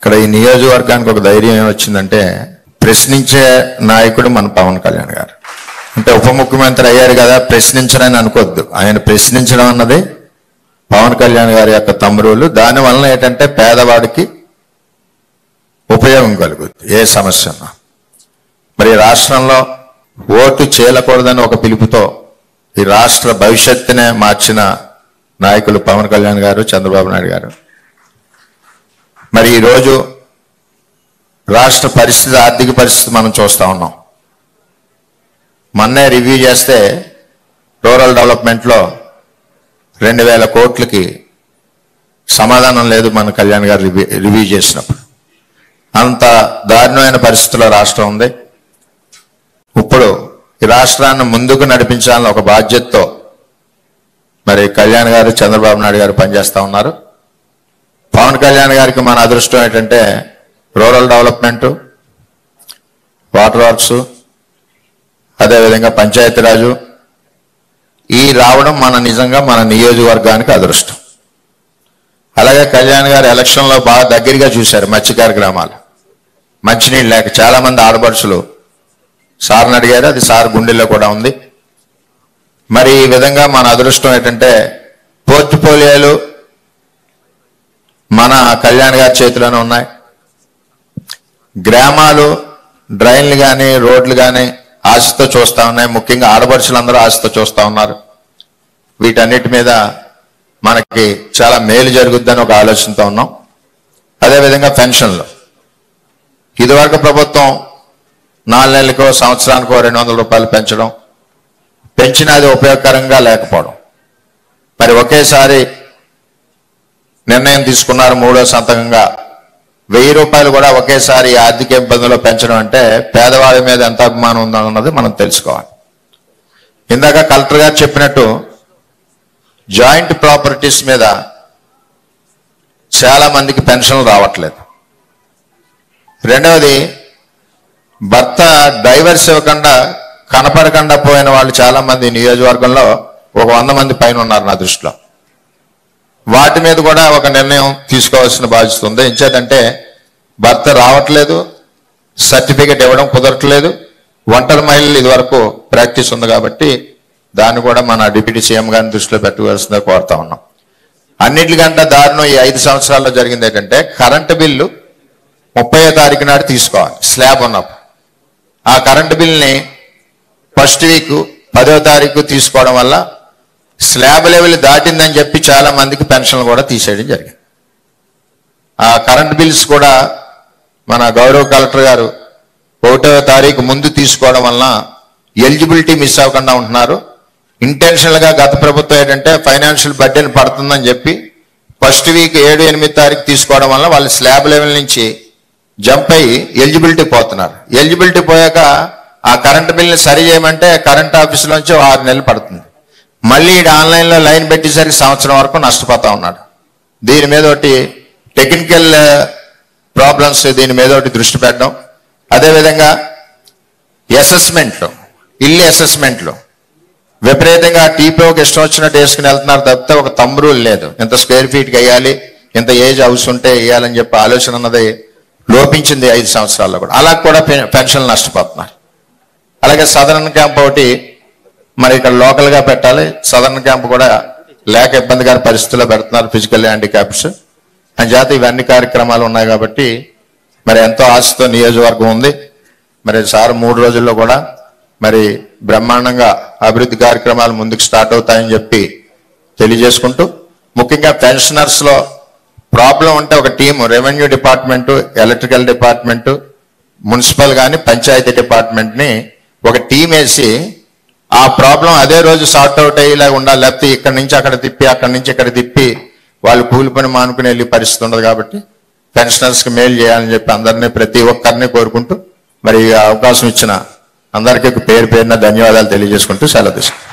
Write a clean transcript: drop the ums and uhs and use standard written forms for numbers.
ఇక్కడ ఈ నియోజకవర్గానికి ఒక ధైర్యం ఏమొచ్చిందంటే ప్రశ్నించే నాయకుడు మన పవన్ కళ్యాణ్ గారు. అంటే ఉప ముఖ్యమంత్రి అయ్యారు కదా, ప్రశ్నించరని అనుకోవద్దు. ఆయన ప్రశ్నించడం అన్నది పవన్ కళ్యాణ్ గారి యొక్క తమ్ముళ్ళు. దానివల్ల ఏంటంటే పేదవాడికి ఉపయోగం కలుగుతుంది ఏ సమస్య ఉన్నా. మరి రాష్ట్రంలో ఓటు చేయకూడదని ఒక పిలుపుతో ఈ రాష్ట్ర భవిష్యత్తునే మార్చిన నాయకులు పవన్ కళ్యాణ్ గారు, చంద్రబాబు నాయుడు గారు. మరి ఈరోజు రాష్ట్ర పరిస్థితి, ఆర్థిక పరిస్థితి మనం చూస్తూ ఉన్నాం. మొన్నే రివ్యూ చేస్తే రూరల్ డెవలప్మెంట్లో 2000 కోట్లకి సమాధానం లేదు మన కళ్యాణ్ గారు రివ్యూ చేసినప్పుడు. అంత దారుణమైన పరిస్థితిలో రాష్ట్రం ఉంది. ఇప్పుడు ఈ రాష్ట్రాన్ని ముందుకు నడిపించాలని ఒక బాధ్యతతో మరి కళ్యాణ్ గారు, చంద్రబాబు నాయుడు గారు పనిచేస్తూ ఉన్నారు. పవన్ కళ్యాణ్ గారికి మన అదృష్టం ఏంటంటే రూరల్ డెవలప్మెంటు, వాటర్ వర్క్స్, అదేవిధంగా పంచాయతీరాజు ఈ రావడం నిజంగా మన నియోజకవర్గానికి అదృష్టం. అలాగే కళ్యాణ్ గారు ఎలక్షన్లో బాగా దగ్గరగా చూశారు మత్స్యకార గ్రామాలు. మంచినీళ్ళు లేక చాలామంది ఆడపడుచులు సార్ని అడిగారు, అది సార్ గుండెల్లో కూడా ఉంది. మరి ఈ విధంగా మన అదృష్టం ఏంటంటే పోర్ట్ఫోలియోలు మన కళ్యాణ్ గారి చేతిలోనే ఉన్నాయి. గ్రామాలు డ్రైన్లు కానీ రోడ్లు కానీ ఆశతో చూస్తూ ఉన్నాయి. ముఖ్యంగా ఆడపడుచులందరూ ఆశతో చూస్తూ ఉన్నారు. వీటన్నిటి మీద మనకి చాలా మేలు జరుగుద్దని ఒక ఆలోచనతో ఉన్నాం. అదేవిధంగా పెన్షన్లు ఇదివరకు ప్రభుత్వం 4 నెలలకో సంవత్సరానికో 200 రూపాయలు పెంచినా అది ఉపయోగకరంగా లేకపోవడం. మరి ఒకేసారి నిర్ణయం తీసుకున్నారు, 3వ సంతకంగా 1000 రూపాయలు కూడా ఒకేసారి ఆర్థిక ఇబ్బందుల్లో పెంచడం అంటే పేదవాడి మీద ఎంత అభిమానం ఉందన్నది మనం తెలుసుకోవాలి. ఇందాక కలెక్టర్ గారు చెప్పినట్టు జాయింట్ ప్రాపర్టీస్ మీద చాలా మందికి పెన్షన్లు రావట్లేదు. రెండవది, భర్త డైవర్స్ ఇవ్వకుండా కనపడకుండా పోయిన వాళ్ళు చాలా మంది నియోజకవర్గంలో ఒక 100 మంది పైన ఉన్నారు నా దృష్టిలో. వాటి మీద కూడా ఒక నిర్ణయం తీసుకోవాల్సిన బాధ్యత ఉంది. ఎంచేతంటే భర్త రావట్లేదు, సర్టిఫికెట్ ఇవ్వడం కుదరట్లేదు, ఒంటరి మహిళలు ఇదివరకు ప్రాక్టీస్ ఉంది కాబట్టి దాన్ని కూడా మన డిప్యూటీ సీఎం గారిని దృష్టిలో పెట్టుకోవాల్సిందే కోరుతా ఉన్నాం. అన్నిటికంటే దారుణం ఈ 5 సంవత్సరాల్లో జరిగింది ఏంటంటే కరెంటు బిల్లు 30వ తారీఖు నాడు తీసుకోవాలి స్లాబ్ ఉన్నప్పుడు. ఆ కరెంటు బిల్ని ఫస్ట్ వీక్ 10వ తారీఖు తీసుకోవడం వల్ల స్లాబ్ లెవెల్ దాటిందని చెప్పి చాలా మందికి పెన్షన్లు కూడా తీసేయడం జరిగింది. ఆ కరెంట్ బిల్స్ కూడా మన గౌరవ కలెక్టర్ గారు 1వ తారీఖు ముందు తీసుకోవడం వలన ఎలిజిబిలిటీ మిస్ అవ్వకుండా ఉంటున్నారు. ఇంటెన్షనల్గా గత ప్రభుత్వం ఏంటంటే ఫైనాన్షియల్ బర్డెన్ పడుతుందని చెప్పి ఫస్ట్ వీక్ 7, 8 తారీఖు తీసుకోవడం వల్ల వాళ్ళు స్లాబ్ లెవెల్ నుంచి జంప్ అయ్యి ఎలిజిబిలిటీ పోతున్నారు. ఎలిజిబిలిటీ పోయాక ఆ కరెంట్ బిల్ని సరి చేయమంటే కరెంట్ ఆఫీసులోంచి 6 నెలలు పడుతుంది. మళ్ళీ ఆన్లైన్లో లైన్ పెట్టేసరికి సంవత్సరం వరకు నష్టపోతా ఉన్నాడు. దీని మీద ఒకటి టెక్నికల్ ప్రాబ్లమ్స్, దీని మీద ఒకటి దృష్టి పెట్టడం. అదేవిధంగా అసెస్మెంట్లు, ఇల్లు అసెస్మెంట్లు విపరీతంగా టీపీఓకి ఇష్టం వచ్చినట్టు వేసుకుని వెళ్తున్నారు తప్పితే ఒక రూల్ లేదు. ఇంత స్క్వేర్ ఫీట్కి వేయాలి, ఇంత ఏజ్ హౌస్ ఉంటే వేయాలని చెప్పి ఆలోచన అన్నది లోపించింది 5 సంవత్సరాల్లో కూడా. అలా కూడా పెన్షన్లు నష్టపోతున్నారు. అలాగే సదరన్ క్యాంప్ ఒకటి మరి ఇక్కడ లోకల్గా పెట్టాలి, సదరన్ క్యాంప్ కూడా లేక ఇబ్బందికర పరిస్థితుల్లో పెడుతున్నారు ఫిజికల్ హ్యాండిక్యాప్స్ అని చేత ఇవన్నీ కార్యక్రమాలు ఉన్నాయి కాబట్టి మరి ఎంతో ఆశతో నియోజకవర్గం ఉంది. మరి సార్ 3 రోజుల్లో కూడా మరి బ్రహ్మాండంగా అభివృద్ధి కార్యక్రమాలు ముందుకు స్టార్ట్ అవుతాయని చెప్పి తెలియజేసుకుంటూ, ముఖ్యంగా పెన్షనర్స్లో ప్రాబ్లం ఉంటే ఒక team, revenue department, electrical department, municipal కానీ పంచాయతీ డిపార్ట్మెంట్ని ఒక టీం వేసి ఆ ప్రాబ్లం అదే రోజు సార్ట్ అవుట్ అయ్యేలా ఉండాలి. లేకపోతే ఇక్కడి నుంచి అక్కడ తిప్పి, అక్కడి నుంచి ఇక్కడ తిప్పి వాళ్ళు కూలి పని మానుకుని వెళ్ళే పరిస్థితి ఉండదు. కాబట్టి పెన్షనర్స్కి మేలు చేయాలని చెప్పి అందరినీ, ప్రతి ఒక్కరిని కోరుకుంటూ మరి అవకాశం ఇచ్చిన అందరికీ పేరు పేరున ధన్యవాదాలు తెలియజేసుకుంటూ సెలవు తీసుకుంటాం.